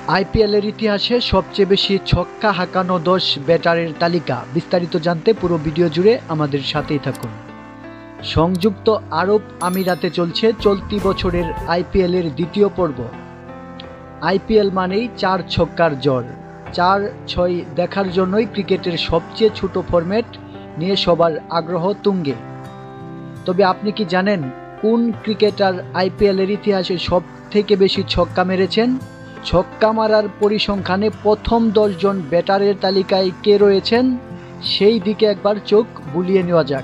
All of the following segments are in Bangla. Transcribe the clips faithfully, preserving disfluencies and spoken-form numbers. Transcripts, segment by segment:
আইপিএলের ইতিহাসে সবচেয়ে বেশি ছক্কা হাঁকানো দশ ব্যাটারের তালিকা। বিস্তারিত জানতে পুরো ভিডিও জুড়ে আমাদের সাথেই থাকুন। সংযুক্ত আরব আমিরাতে চলছে চলতি বছরের আইপিএলের দ্বিতীয় পর্ব। আইপিএল মানেই চার ছক্কার জ্বর। চার ছয় দেখার জন্যই ক্রিকেটের সবচেয়ে ছোট ফরম্যাট নিয়ে সবার আগ্রহ তুঙ্গে। তবে আপনি কি জানেন কোন ক্রিকেটার আইপিএলের ইতিহাসে সব থেকে বেশি ছক্কা মেরেছেন? ছক্কা মারার পরিসংখ্যানে প্রথম দশ জন ব্যাটারের তালিকায় কে রয়েছেন সেই দিকে একবার চোখ বুলিয়ে নেওয়া যাক।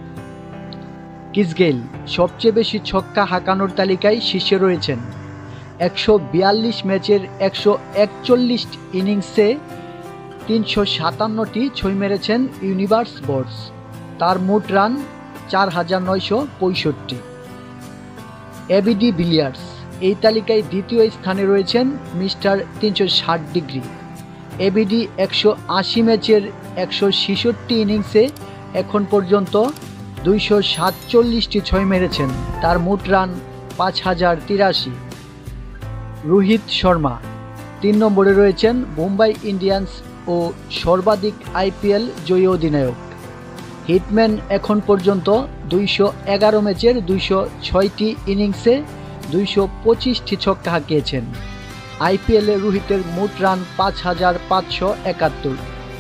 ক্রিস গেইল সবচেয়ে বেশি ছক্কা হাঁকানোর তালিকায় শীর্ষে রয়েছেন। একশো বিয়াল্লিশ ম্যাচের একশো একচল্লিশ ইনিংসে তিনশো সাতান্নটি ছয় মেরেছেন ইউনিভার্স বোর্ডস। তার মোট রান চার হাজার নয়শো পঁয়ষট্টি। এবি ডি ভিলিয়ার্স এই তালিকায় দ্বিতীয় স্থানে রয়েছেন মিস্টার তিনশো ষাট ডিগ্রি। এবিডি একশো আশি ম্যাচের একশো ছেষট্টি ইনিংসে এখন পর্যন্ত দুইশো সাতচল্লিশটি ছয় মেরেছেন। তার মোট রান পাঁচ হাজার তিরাশি। রোহিত শর্মা তিন নম্বরে রয়েছেন মুম্বাই ইন্ডিয়ান্স ও সর্বাধিক আইপিএল জয়ী অধিনায়ক। হিটম্যান এখন পর্যন্ত দুইশো এগারো ম্যাচের দুইশো ছয়টি ইনিংসে দুইশো পঁচিশটি ছক্কা হাঁকিয়েছেন। আইপিএলে রোহিতের মোট রান পাঁচ হাজার পাঁচশো একাত্তর।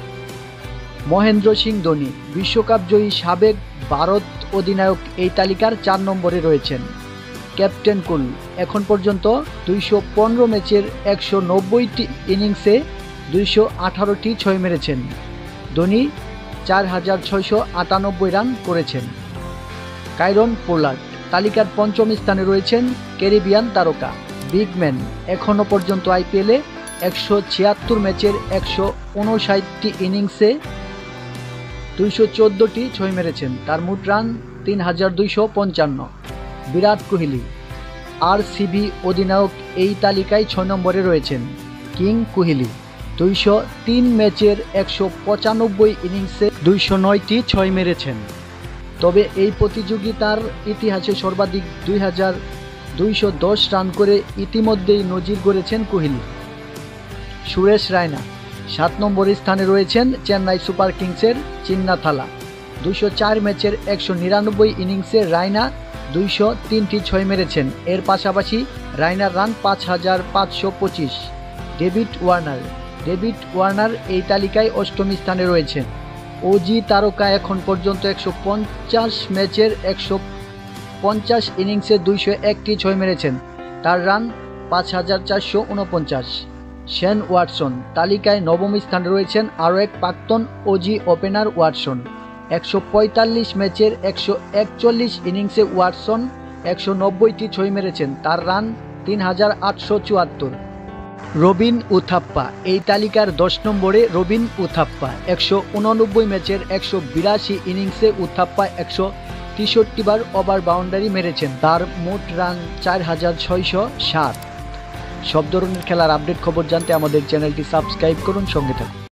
মহেন্দ্র সিং ধোনি বিশ্বকাপ জয়ী সাবেক ভারত অধিনায়ক এই তালিকার চার নম্বরে রয়েছেন। ক্যাপ্টেন কুল এখন পর্যন্ত দুইশো পনেরো ম্যাচের একশো নব্বইটি ইনিংসে দুইশো আঠারোটি ছয় মেরেছেন। ধোনি চার হাজার ছয়শো আটানব্বই রান করেছেন। কাইরন পোলার্ড তালিকার পঞ্চম স্থানে রয়েছেন। ক্যারিবিয়ান তারকা বিগ ম্যান এখনও পর্যন্ত আইপিএলে একশো ছিয়াত্তর ম্যাচের একশো উনষাটটি ইনিংসে দুইশো চোদ্দোটি ছয় মেরেছেন। তার মোট রান তিন হাজার দুইশো পঞ্চান্ন। বিরাট কোহলি আরসিবি অধিনায়ক এই তালিকায় ছয় নম্বরে রয়েছেন। কিং কোহলি দুইশো তিন ম্যাচের একশো পঁচানব্বই ইনিংসে দুইশো নয়টি ছয় মেরেছেন। তবে এই প্রতিযোগিতার ইতিহাসে সর্বাধিক দুই হাজার দুইশো দশ রান করে ইতিমধ্যেই নজির গড়েছেন কোহলি। সুরেশ রায়না সাত নম্বর স্থানে রয়েছেন। চেন্নাই সুপার কিংসের চিন্নাথালা দুইশো চার ম্যাচের একশো নিরানব্বই ইনিংসে রায়না দুইশো তিনটি ছয় মেরেছেন। এর পাশাপাশি রায়নার রান পাঁচ হাজার পাঁচশো পঁচিশ। ডেভিড ওয়ার্নার ডেভিড ওয়ার্নার এই তালিকায় অষ্টম স্থানে রয়েছেন। ওজি তারকা এখন পর্যন্ত একশো পঞ্চাশ ম্যাচের একশো পঞ্চাশ ইনিংসে দুইশো একটি ছয় মেরেছেন। তার রান পাঁচ হাজার চারশো উনপঞ্চাশ। শেন ওয়াটসন তালিকায় নবম স্থানে রয়েছেন। আরও এক প্রাক্তন ওজি ওপেনার ওয়াটসন একশো পঁয়তাল্লিশ ম্যাচের একশো একচল্লিশ ইনিংসে ওয়াটসন একশো নব্বইটি ছয় মেরেছেন। তার রান তিন হাজার আটশো চুয়াত্তর। রবিন উথাপ্পা এই তালিকার দশ নম্বরে রবিন উথাপ্পা একশো উননব্বই ম্যাচের একশো বিরাশি ইনিংসে উথাপ্পা একশো তেষট্টি বার ওভার বাউন্ডারি মেরেছেন। তার মোট রান চার হাজার ছয়শো সাত। সব ধরনের খেলার আপডেট খবর জানতে আমাদের চ্যানেলটি সাবস্ক্রাইব করুন, সঙ্গে থাকুন।